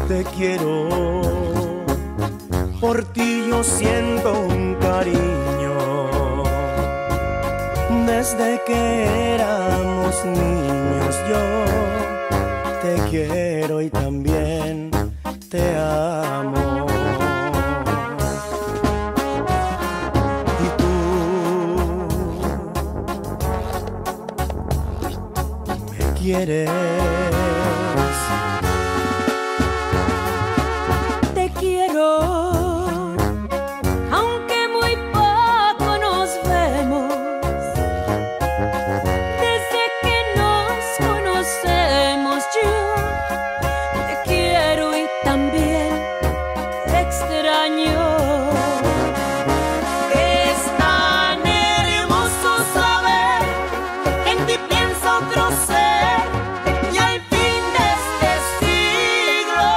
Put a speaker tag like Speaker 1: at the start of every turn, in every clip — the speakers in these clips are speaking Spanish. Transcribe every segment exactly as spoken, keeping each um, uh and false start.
Speaker 1: te quiero. Por ti yo siento un cariño. Desde que éramos niños yo te quiero y también te amo. Y tú me quieres.
Speaker 2: Te quiero, aunque muy poco nos vemos. Desde que nos conocemos yo te quiero y también te extraño. Es tan hermoso saber que en ti piensa otro ser. Y al fin de este siglo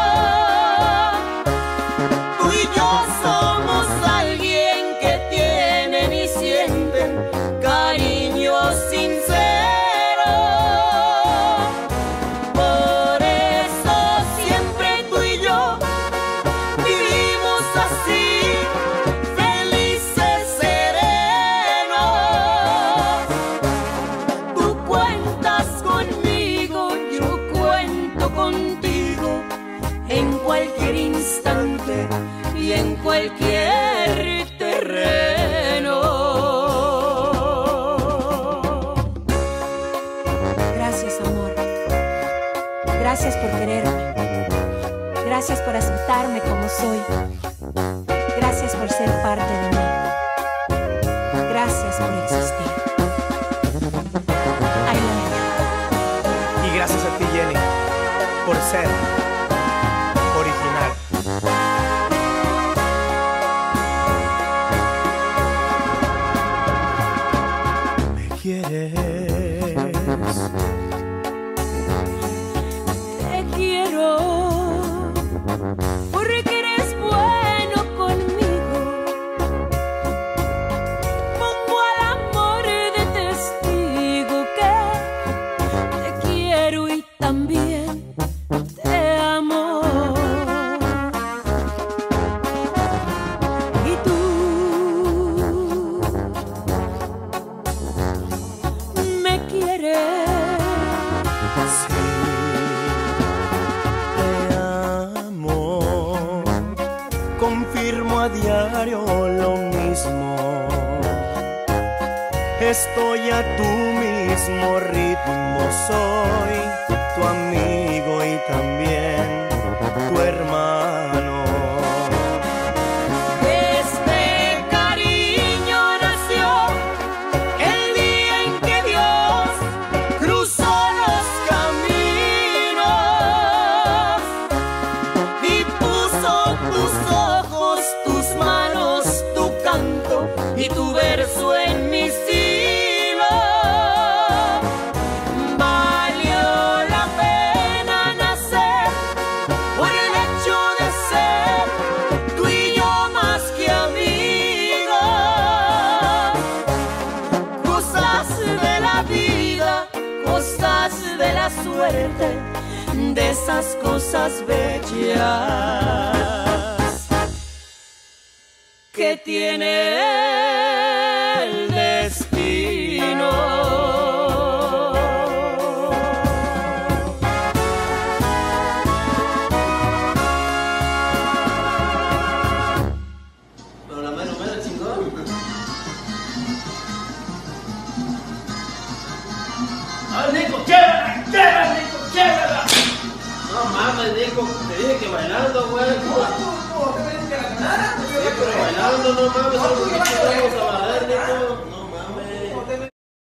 Speaker 2: tú y yo somos alguien que tienen y sienten cariño sincero. Por eso siempre tú y yo vivimos así, felices, serenos. Tú cuentas conmigo, yo cuento contigo, en cualquier instante y en cualquier terreno. Gracias, amor. Gracias por quererme. Gracias por aceptarme como soy. Gracias por ser parte de mí. Gracias por existir. I love you.
Speaker 1: Y gracias a ti, Jenny, por ser original. ¿Me quieres?
Speaker 2: Te quiero porque eres bueno conmigo. Pongo al amor de testigo que te quiero y también te amo. Y tú me quieres.
Speaker 1: Sí, te amo. Confirmo a diario lo mismo. Estoy a tu mismo ritmo. Soy tu amigo y también tu hermano.
Speaker 2: Este cariño nació el día en que Dios cruzó los caminos y puso tus ojos, tus manos, tu canto y tu verso en mis hilos. Valió la pena nacer por el hecho de ser tú y yo más que amigos. Cosas de la vida, cosas de la suerte, de esas cosas bellas que tiene el destino.
Speaker 3: Pero la mera mera chingón. ¡Ah, Nico, québrala! ¡Québrala, Nico, québrala! No mames, Nico, te dije que bailando, güey. ¿Cómo? ¿Cómo? ¿Qué me dices que la ganara? Sí, pero bailando, no mames, algo que vamos a